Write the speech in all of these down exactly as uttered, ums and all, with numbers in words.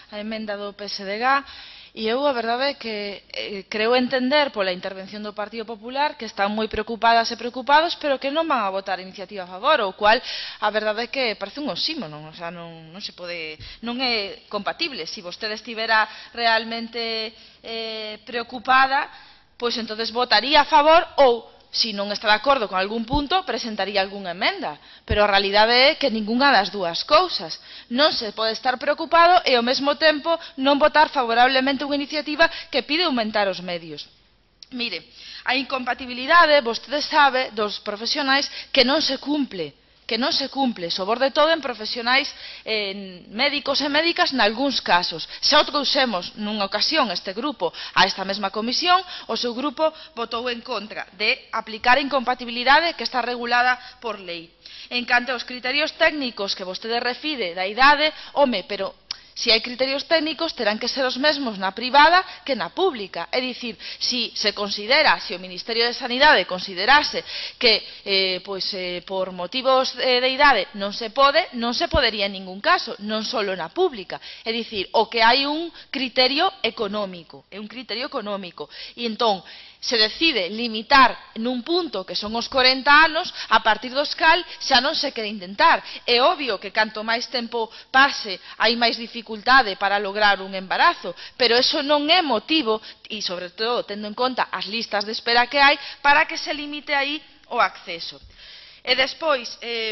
a emenda do P S D G, e eu a verdade é que eh, creo entender pola intervención do Partido Popular que están moi preocupadas e preocupados, pero que non van a votar a iniciativa a favor, o cual a verdade é que parece un oxímoron, o sea, non, non se pode, non é compatible. Se vostede estivera realmente eh, preocupada, pois entonces votaría a favor, ou se non está de acordo con algún punto, presentaría algunha emenda. Pero a realidade é que ningunha das dúas cousas. Non se pode estar preocupado e ao mesmo tempo non votar favorablemente unha iniciativa que pide aumentar os medios. Mire, a incompatibilidade, vostede sabe, dos profesionais que non se cumple. que non se cumple, sobre todo en profesionais en médicos e médicas nalgúns casos. Xa o trouxemos nunha ocasión este grupo a esta mesma comisión, o seu grupo votou en contra de aplicar a incompatibilidade que está regulada por lei. En canto aos criterios técnicos que vostede refire da idade, home, pero se hai criterios técnicos terán que ser os mesmos na privada que na pública. É dicir, se se considera, se o Ministerio de Sanidade considerase que eh, pois, eh, por motivos eh, de idade non se pode, non se podería en ningún caso, non só na pública. É dicir, o que hai un criterio económico, é un criterio económico. E entón, se decide limitar nun punto que son os corenta anos, a partir dos cal xa non se quere intentar. É obvio que canto máis tempo pase hai máis dificultade para lograr un embarazo, pero eso non é motivo, e sobre todo tendo en conta as listas de espera que hai, para que se limite aí o acceso. E despois, eh,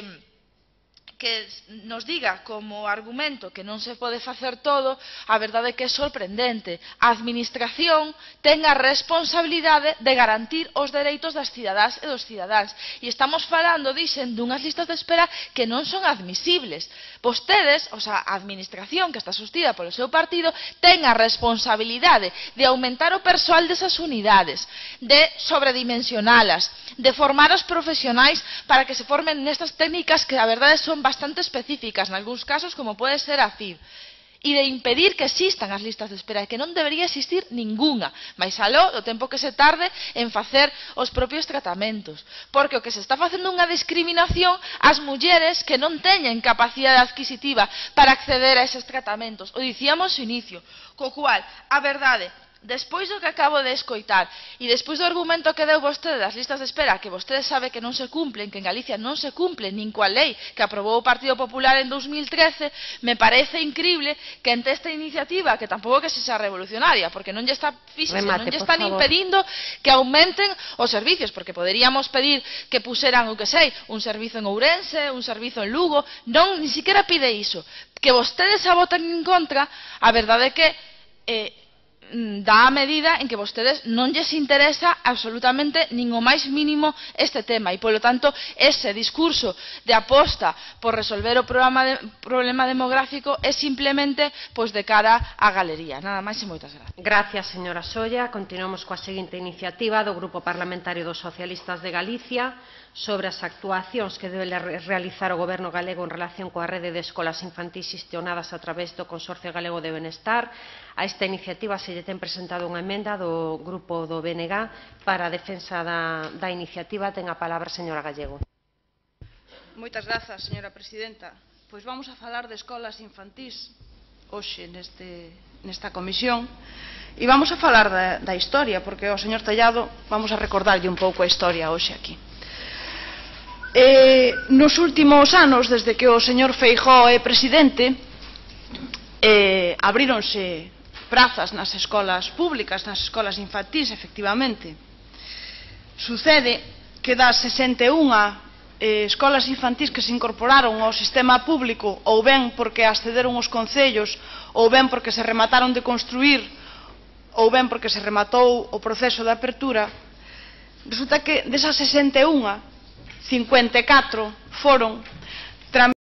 que nos diga como argumento que non se pode facer todo, a verdade é que é sorprendente. A Administración ten a responsabilidade de garantir os dereitos das cidadás e dos cidadáns. E estamos falando, dixen, dunhas listas de espera que non son admisibles. Vostedes, o sea, a Administración, que está sostida polo seu partido, ten a responsabilidade de aumentar o persoal desas unidades, de sobredimensionalas, de formar os profesionais para que se formen nestas técnicas que a verdade son bastante específicas, nalgúns casos, como pode ser a F I V, e de impedir que existan as listas de espera, que non debería existir ningunha, máis aló do tempo que se tarde en facer os propios tratamentos, porque o que se está facendo unha discriminación ás mulleres que non teñen capacidade adquisitiva para acceder a eses tratamentos, o dicíamos ao inicio, co cual, a verdade, despois do que acabo de escoitar e despois do argumento que deu vostede das listas de espera, que vostede sabe que non se cumplen, que en Galicia non se cumplen nin coa lei que aprobou o Partido Popular en dos mil trece, me parece incrible que ante esta iniciativa, que tampouco que se xa revolucionaria, porque non lle está fíxese, non lle están impedindo que aumenten os servicios, porque poderíamos pedir que puseran, o que sei, un servizo en Ourense, un servizo en Lugo, non, ni siquiera pide iso. Que vostedes a voten en contra, a verdade é que eh, dá a medida en que vostedes non lles interesa absolutamente nin o máis mínimo este tema e, polo tanto, ese discurso de aposta por resolver o problema, de, problema demográfico é simplemente pois, de cara á galería. Nada máis e moitas gracias. Gracias, señora Solla. Continuamos coa seguinte iniciativa do Grupo Parlamentario dos Socialistas de Galicia sobre as actuacións que debe realizar o Goberno galego en relación coa rede de escolas infantís xestionadas a través do Consorcio Galego de Benestar. A esta iniciativa se lle ten presentado unha emenda do Grupo do B N G para a defensa da, da iniciativa. Ten a palabra a señora Gallego. Moitas grazas, señora presidenta. Pois vamos a falar de escolas infantís hoxe neste, nesta comisión e vamos a falar da, da historia, porque ao señor Tellado vamos a recordarlle un pouco a historia hoxe aquí. Eh, nos últimos anos, desde que o señor Feijóo é presidente, eh, abríronse prazas nas escolas públicas, nas escolas infantís, efectivamente. Sucede que das sesenta e unha eh, escolas infantís que se incorporaron ao sistema público, ou ben porque accederon os concellos, ou ben porque se remataron de construir, ou ben porque se rematou o proceso de apertura, resulta que desas sesenta e unha, cincuenta e catro foron